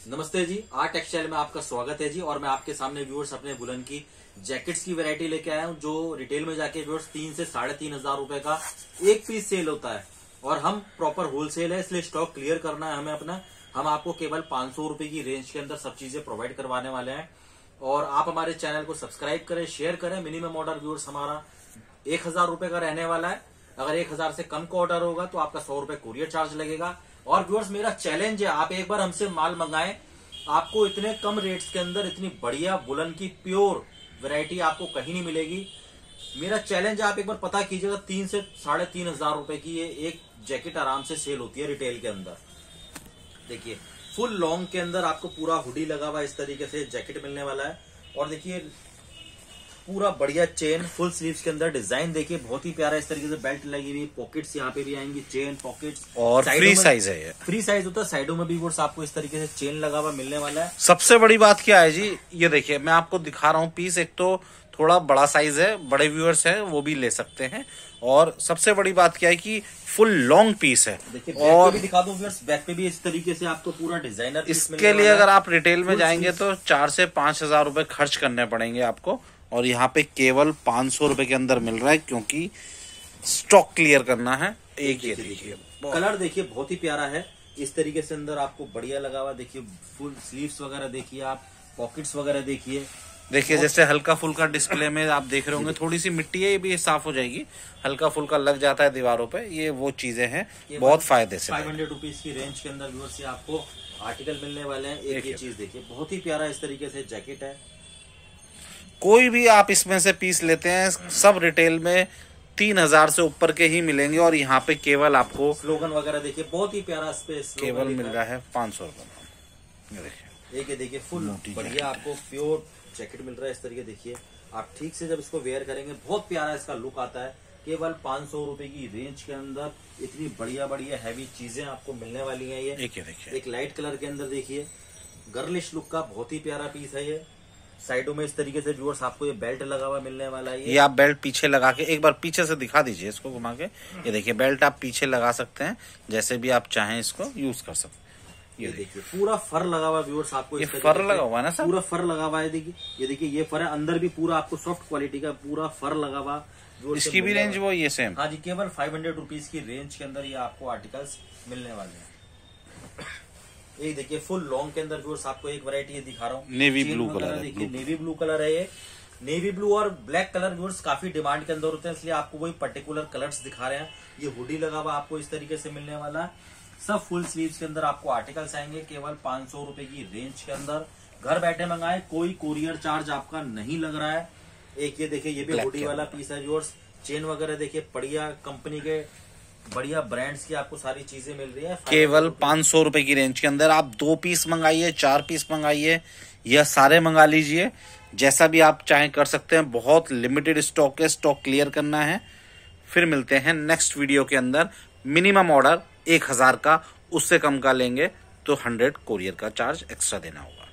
नमस्ते जी, art textile में आपका स्वागत है जी। और मैं आपके सामने व्यूअर्स अपने वुलन की जैकेट्स की वैरायटी लेके आया हूँ, जो रिटेल में जाके व्यूअर्स 3 से 3,500 रुपए का एक पीस सेल होता है और हम प्रॉपर होलसेल है, इसलिए स्टॉक क्लियर करना है हमें अपना। हम आपको केवल 500 रुपए की रेंज के अंदर सब चीजें प्रोवाइड करवाने वाले हैं और आप हमारे चैनल को सब्सक्राइब करें, शेयर करें। मिनिमम ऑर्डर व्यूअर्स हमारा 1,000 रुपए का रहने वाला है। अगर 1,000 से कम का ऑर्डर होगा तो आपका 100 रुपए कुरियर चार्ज लगेगा। और व्यूअर्स मेरा चैलेंज है, आप एक बार हमसे माल मंगाएं, आपको इतने कम रेट्स के अंदर इतनी बढ़िया वुलन की प्योर वैरायटी आपको कहीं नहीं मिलेगी। मेरा चैलेंज है, आप एक बार पता कीजिएगा, 3 से 3,500 रुपए की ये एक जैकेट आराम से सेल होती है रिटेल के अंदर। देखिए फुल लॉन्ग के अंदर आपको पूरा हुडी लगा हुआ इस तरीके से जैकेट मिलने वाला है। और देखिए पूरा बढ़िया चेन फुल स्लीव्स के अंदर डिजाइन देखिए बहुत ही प्यारा इस तरीके से बेल्ट लगी हुई, पॉकेट्स यहाँ पे भी आएंगी, चेन पॉकेट्स और फ्री साइज है ये। फ्री साइज होता है, साइडों में भी वो आपको इस तरीके से चेन लगा हुआ मिलने वाला है। सबसे बड़ी बात क्या है जी, ये देखिए मैं आपको दिखा रहा हूँ पीस। एक तो थोड़ा बड़ा साइज है, बड़े व्यूअर्स हैं वो भी ले सकते हैं। और सबसे बड़ी बात क्या है कि फुल लॉन्ग पीस है। देखिए और भी दिखा दो व्यूअर्स, बैक पे भी इस तरीके से आपको पूरा डिजाइनर इसके लिए अगर आप रिटेल में जाएंगे तो 4 से 5,000 रुपए खर्च करने पड़ेंगे आपको, और यहाँ पे केवल 500 रुपए के अंदर मिल रहा है, क्योंकि स्टॉक क्लियर करना है। एक ये देखिए कलर देखिए बहुत ही प्यारा है इस तरीके से अंदर आपको बढ़िया लगा हुआ। देखिए फुल स्लीव्स वगैरह देखिए, आप पॉकेट्स वगैरह देखिए। जैसे हल्का फुल्का डिस्प्ले में आप देख रहे होंगे, थोड़ी सी मिट्टी है, ये भी साफ हो जाएगी। हल्का फुल्का लग जाता है दीवारों पे, ये वो चीजें हैं बहुत फायदे से। 500 रुपीज की रेंज के अंदर व्यूअर्स आपको आर्टिकल मिलने वाले हैं। एक ये चीज देखिए बहुत ही प्यारा इस तरीके से जैकेट है। कोई भी आप इसमें से पीस लेते हैं, सब रिटेल में 3,000 से ऊपर के ही मिलेंगे, और यहाँ पे केवल आपको स्लोगन वगैरह देखिए बहुत ही प्यारा स्पेस केवल मिल रहा है 500 रुपए में। एक देखिए फुल बढ़िया आपको प्योर जैकेट मिल रहा है इस तरीके। देखिए आप ठीक से जब इसको वेयर करेंगे बहुत प्यारा इसका लुक आता है। केवल 500 रुपए की रेंज के अंदर इतनी बढ़िया बढ़िया हैवी चीजें आपको मिलने वाली हैं। ये देखिए एक लाइट कलर के अंदर देखिए गर्लिश लुक का बहुत ही प्यारा पीस है ये। साइडों में इस तरीके से व्यूअर्स आपको ये बेल्ट लगा हुआ मिलने वाला है। ये आप बेल्ट पीछे लगा के एक बार पीछे से दिखा दीजिए इसको घुमा के। ये देखिए बेल्ट आप पीछे लगा सकते हैं, जैसे भी आप चाहें इसको यूज कर सकते हैं। ये देखिए पूरा फर लगा हुआ व्यूअर्स आपको, ये फर लगा हुआ है ना सर, पूरा फर लगा हुआ है। देखिए ये देखिए ये फर है, अंदर भी पूरा आपको सॉफ्ट क्वालिटी का पूरा फर लगा हुआ। इसकी भी रेंज वो ये सेम। हाँ जी, केवल 500 रुपीज की रेंज के अंदर ये आपको आर्टिकल्स मिलने वाले हैं। ये देखिए फुल लॉन्ग के अंदर व्यूअर्स आपको एक वैरायटी ये दिखा रहा हूँ, नेवी ब्लू कलर। देखिए नेवी ब्लू कलर है ये। नेवी ब्लू और ब्लैक कलर व्यूअर्स काफी डिमांड के अंदर होते हैं, इसलिए आपको वही पर्टिकुलर कलर्स दिखा रहे हैं। ये हुडी लगा हुआ आपको इस तरीके से मिलने वाला है। सब फुल स्लीव्स के अंदर आपको आर्टिकल्स आएंगे केवल 500 रुपए की रेंज के अंदर। घर बैठे मंगाए, कोई कुरियर चार्ज आपका नहीं लग रहा है। एक ये देखिए ये भी हुडी वाला पीस है व्यूअर्स। चेन वगैरह देखिए बढ़िया कंपनी के बढ़िया ब्रांड्स की आपको सारी चीजें मिल रही है केवल 500 रुपए की रेंज के अंदर। आप 2 पीस मंगाइए, 4 पीस मंगाइए या सारे मंगा लीजिए, जैसा भी आप चाहें कर सकते हैं। बहुत लिमिटेड स्टॉक है, स्टॉक क्लियर करना है। फिर मिलते हैं नेक्स्ट वीडियो के अंदर। मिनिमम ऑर्डर 1,000 का, उससे कम का लेंगे तो 100 कोरियर का चार्ज एक्स्ट्रा देना होगा।